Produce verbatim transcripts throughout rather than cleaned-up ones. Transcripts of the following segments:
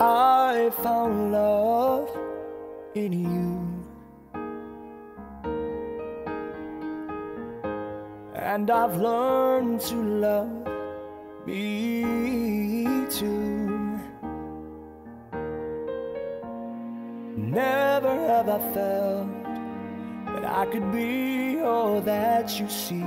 I found love in you, and I've learned to love me too. Never have I felt that I could be all that you see.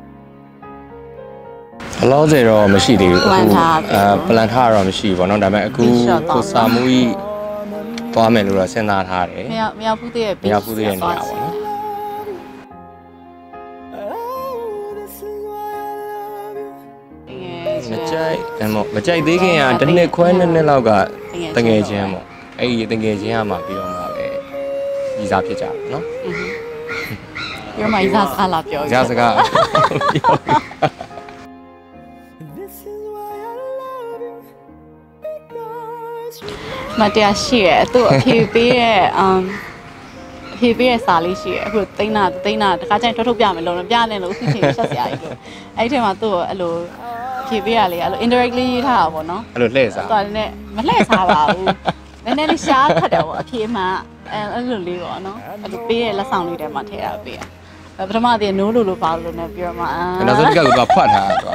Hello there, Machidi. Uh, Plantar, Machi, one of them. Aku, Samui, Tomelura, Senata. Me, me, I put the, me, I put the end. Macam ini kan, tadi kuan ni laga tengah jam, eh tengah jam apa biar malah izah pecah, no? Biar malah izah sekali biar. Izah sekali. Macam sih, tu P B um P B sali sih, aku tina tina, kerja itu tu biar melulu, biar ni lu sih sih saya itu. Itu mah tu lu P B ali, lu indirectly itu apa no? Lu lesa. Tu ni, mana lesa baru. Mana ni siapa ada apa P mah, lu lihat no. Lu P lah sang lu dia mah tiada P. Pertama dia nulu lu baru ni biar mah. Kenapa sih kalau dapat ha tu?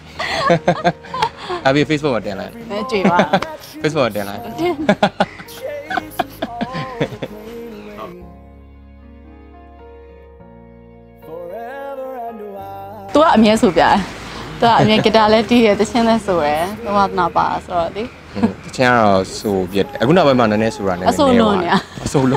Abi Facebook ada lah. Cuba. Facebook ada lah. Tu ambil subia, tu ambil kita lihat dia tu cina suara, tu apa apa suara di. Cina subia, aku nak bagaimana ni suara ni? Solo ni. Solo.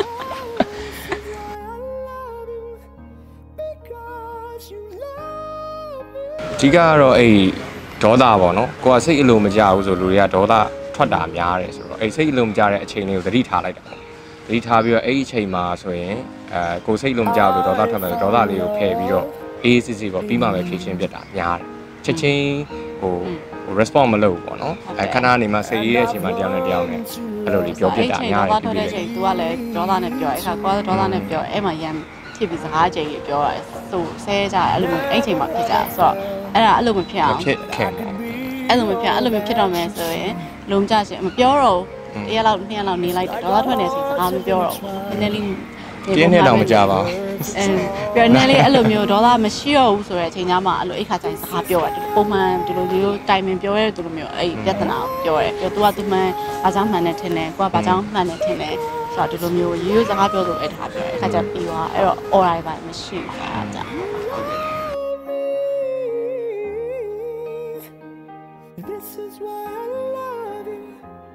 Jika ro ehဒေါသပေါ့နော်ကိုကစိတ်အလိုမကြဘူးဆိုလူတွေကဒေါသထွက်တာများတယ်ဆိုတော့အဲ့စိတ်အလိုမကြတဲ့အချိန်လေးကိုသတိထားလိုက်တာပေါ့သတိထားပြီးတော့အဲ့ဒီအချိန်မှာဆိုရင်အဲကိုစိတ်အလိုမကြဘူးဒေါသထွက်မယ်ဒေါသလေးကိုဖယ်ပြီးတော့အေးစစ်စစ်ပေါ့ပြီးမှပဲဖြည့်ချင်းပြတ်တာများတယ်ချက်ချင်းဟို response မလုပ်ဘူးပေါ့နော်အဲခဏနေမှစိတ်အေးတဲ့အချိန်မှာတယောက်နဲ့တယောက်နဲ့အဲ့လိုလေးပြောပြတာများတယ်ပြီးပြီး तू ကလည်းဒေါသနဲ့ပြောအဲ့ခါကိုကဒေါသနဲ့ပြောအဲ့မှာရန်ဖြစ်ပြီးစကားကြိတ်ကြီးပြောရဲသူဆဲကြအဲ့လိုမျိုးအဲ့ချိန်မှာဖြစ်ကြဆိုတော့အဲ့ဒါအဲ့လိုမဖြစ်အောင်ဖြစ်ခင်အဲ့လိုမဖြစ်အဲ့လိုမျိုးဖြစ်တော့မယ်ဆိုရင်လုံးကြရှင်မပြောတော့တရက်လောက်နှစ်ရက်လောက်နေလိုက်ဒေါသထွက်နေစီစကားမပြောတော့နည်းနည်းလေးပြင်းနေတော့မကြပါဘူးအဲပြောနည်းလေးအဲ့လိုမျိုးဒေါသမရှိတော့ဘူးဆိုတဲ့အချိန်ကျမှအဲ့လိုအိတ်ခါကျရင်စကားပြောရတယ်ပုံမှန်ဒီလိုမျိုးတိုင်ပင်ပြောရဲတူလိုမျိုးအဲ့ပြဿနာပြောရဲပြော तू က तू မှန်ဘာကြောင့်မှန်တယ်ထင်တယ်ကိုကဘာကြောင့်မှန်တယ်ထင်တယ်ဆိုတော့ဒီလိုမျိုးရိုးရိုးစကားပြောလို့အဲ့ဒါပြောရဲအခါကျပြီးသွားအဲ့တော့ oral ပါမရှိဘူးအဲ့ဒါ This is why I love you.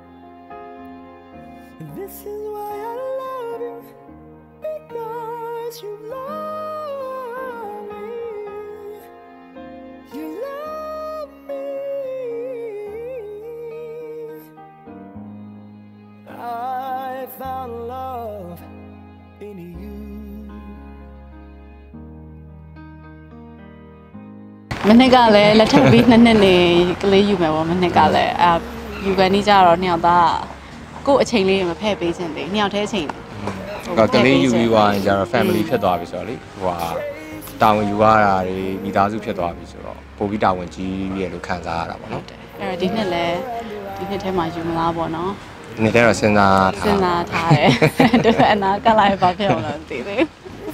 This is why I love you. Because you love me. You love me. I found love in you. မနေ့ကလည်းလက်ထပ်ပြီးနှစ်နှစ်နေကလေးယူမယ်ပေါ့မနေ့ကလည်းအာယူကန်နေကြတော့နှစ်ယောက်သားကို့အချိန်လေးမဖဲ့ပေးခြင်းသေးနှစ်ယောက်တည်းအချိန်ကကလေးယူပြီးသွားရင်ကျတော့ family ဖြစ်သွားပြီဆိုတော့လေဟိုဟာတာဝန်ယူရတာတွေမိသားစုဖြစ်သွားပြီဆိုတော့ပိုပြီးတာဝန်ကြီးရဲ့လို့ခံစားရတာပေါ့နော်အဲ့တော့ဒီနှစ်လည်းဒီနှစ်ထဲမှာယူမလားပေါ့နော်ဒီနှစ်ထဲတော့စဉ်းစားထားစဉ်းစားထားတယ်တစ်ဖက်အနာကလိုက်ပါဖြစ်အောင်လို့သိသေး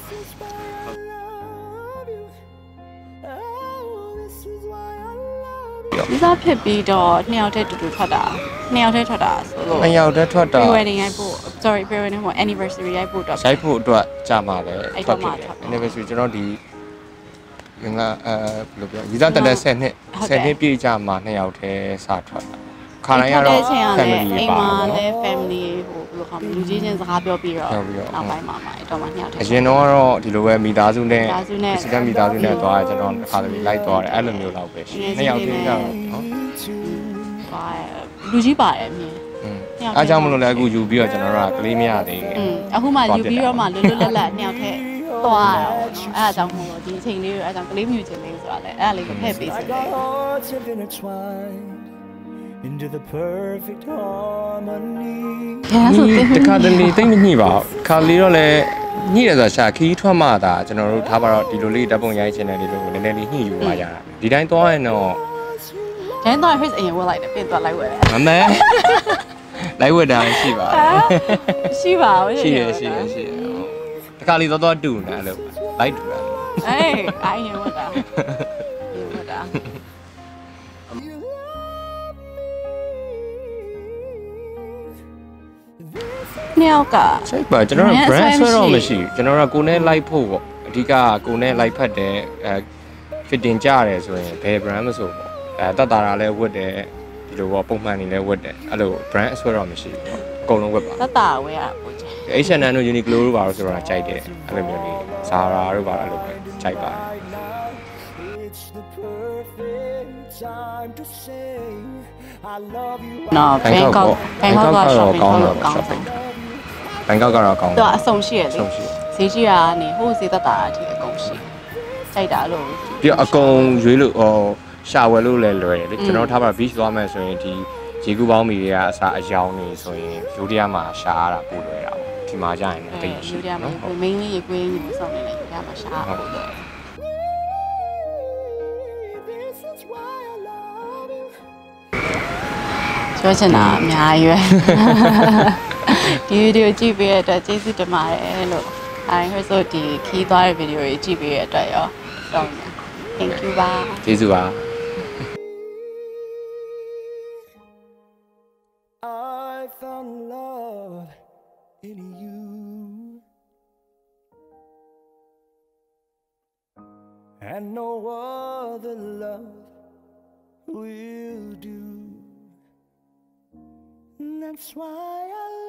ဒီစားဖြစ်ပြီးတော့နှစ်ယောက်တည်းတူတူထွက်တာနှစ်ယောက်တည်းထွက်တာဆိုလို့နှစ်ယောက်တည်းထွက်တာ pre-wedding ရိုက်ဖို့ sorry pre-wedding ဟို anniversary ရိုက်ဖို့တော့ရိုက်ဖို့အတွက်ကြာမှာပဲထွက်ဖြစ်တယ် anniversary ကျွန်တော်ဒီငါအဲဘယ်လိုပြောဒီစားတက်တဲ့10နှစ်10နှစ်ပြည့်ကြမှာနှစ်ယောက်တည်းစထွက်တာခါတိုင်းကတော့ family အိမ်မှာလည်း family ဟိုဘယ်လိုခေါ်မလဲလူကြီးချင်းစကားပြောပြီးတော့နောက်ပိုင်းမှာမှာအဲ့တော့မှနှစ်ယောက်တည်းအရင်တော့ကတော့ဒီလိုပဲမိသားစုနဲ့စီကံမိသားစုနဲ့သွားရကျွန်တော်တစ်ခါတလေလိုက်သွားတယ်အဲ့လိုမျိုးလောက်ပဲရှိနှစ်ယောက်တည်းကတော့နော်ပါလူကြီးပါတယ်မြင်အားကြောင့်မလို့လဲအခုယူပြီးတော့ကျွန်တော်တို့ကကလေးမရသေးဘူးအခုမှယူပြီးတော့မှလွတ်လွတ်လပ်လပ်နှစ်ယောက်တည်းသွားရအောင်အဲ့ဒါကြောင့်မို့လို့ဒီအချိန်လေးကိုအဲ့ဒါကြောင့်ကလေးမြူချင်းလေးဆိုတာလေအဲ့ဒါလေးကိုဖဲ့ပေးစတယ် Into the perfect harmony. တခါတလေတိတ်မညှိပါဘူးခါလေးတော့လဲညှိရဆိုတာရှာခီးထွက်မှသာကျွန်တော်တို့ထားပါတော့ဒီလိုလေးဓာတ်ပုံရိုက်ချင်တယ်ဒီလိုနည်းနည်းလေးညှိယူပါရတာဒီတိုင်းသွားရင်တော့တိုင်းသွား face အရင်ဝက်လိုက်တယ်ပြင်သွားလိုက်ဝက်တယ်မမဲလိုက်ဝတ်တာရှိပါရှိပါဦးရှိရရှိရရှိရတခါလေးတော့တော့တူနေအဲ့လိုလိုက်တူတာအေးအိုင်းရင်ဝတ်တာဝတ်တာ နှစ်ယောက်ကစိတ်ပါကျွန်တော် brand ဆွဲတော့မရှိကျွန်တော်ကကိုနဲ့ like ဖို့ပေါ့အဓိကကိုနဲ့ like ဖတ်တယ်အဲ fitting ကြရတယ်ဆိုရင်ဘယ် brand မဆိုပေါ့အဲတတ်တာလည်းဝတ်တယ်ဒီလိုပေါ့ပုံမှန်နေလည်းဝတ်တယ်အဲ့လို brand ဆွဲတော့မရှိဘူးပေါ့အကုန်လုံးဝတ်ပါတတ်တာဝဲရပို့ချင် H and M တို့ Uniqlo တို့ပါလို့ဆိုတော့ကြိုက်တယ်အဲ့လိုမျိုးလေး Zara တို့ပါအဲ့လိုပဲကြိုက်ပါတယ် It's the perfect time to say I love you. နော် Bangkok Bangkok က shopping ကောင်းလို့ကောင်းတယ် Bangkok ကတော့ကောင်းသူကအဆုံရှိရလေဆုံးရှိဈေးကြီးကနေဟိုဈေးသက်တာအထိအကုန်ရှိကြိုက်တာလို့ပြီးတော့အကုန်ရွေးလို့ဟောရှာဝယ်လို့လည်းလွယ်တယ်လေကျွန်တော်ထားပါ beach သွားမယ်ဆိုရင်ဒီရေကူပေါင်းမီတွေကအစားအယောင်နေဆိုရင်ယူရီးယားမှာရှာရတာပို့လွယ်တာပေါ့ဒီမှာကြာရင်လည်းတိတ်ရှိယူရီးယားမှာနော် main လေးရေကွေးကြီးစောင့်နေတယ်ယူရီးယားမှာရှာဖို့တော့ This is why I love you. ပြောချင်တာအများကြီးပဲဒီဗီဒီယိုကြည့်ပေးရတဲ့အတွက်ကျေးဇူးတင်ပါတယ်လို့အဲဟိုဆိုဒီခီးသွားတဲ့ဗီဒီယိုကြီးကြည့်ပေးရတဲ့အတွက်ရောတော့ thank you ပါကျေးဇူးပါ I found love in you. And no other love will do. And that's why I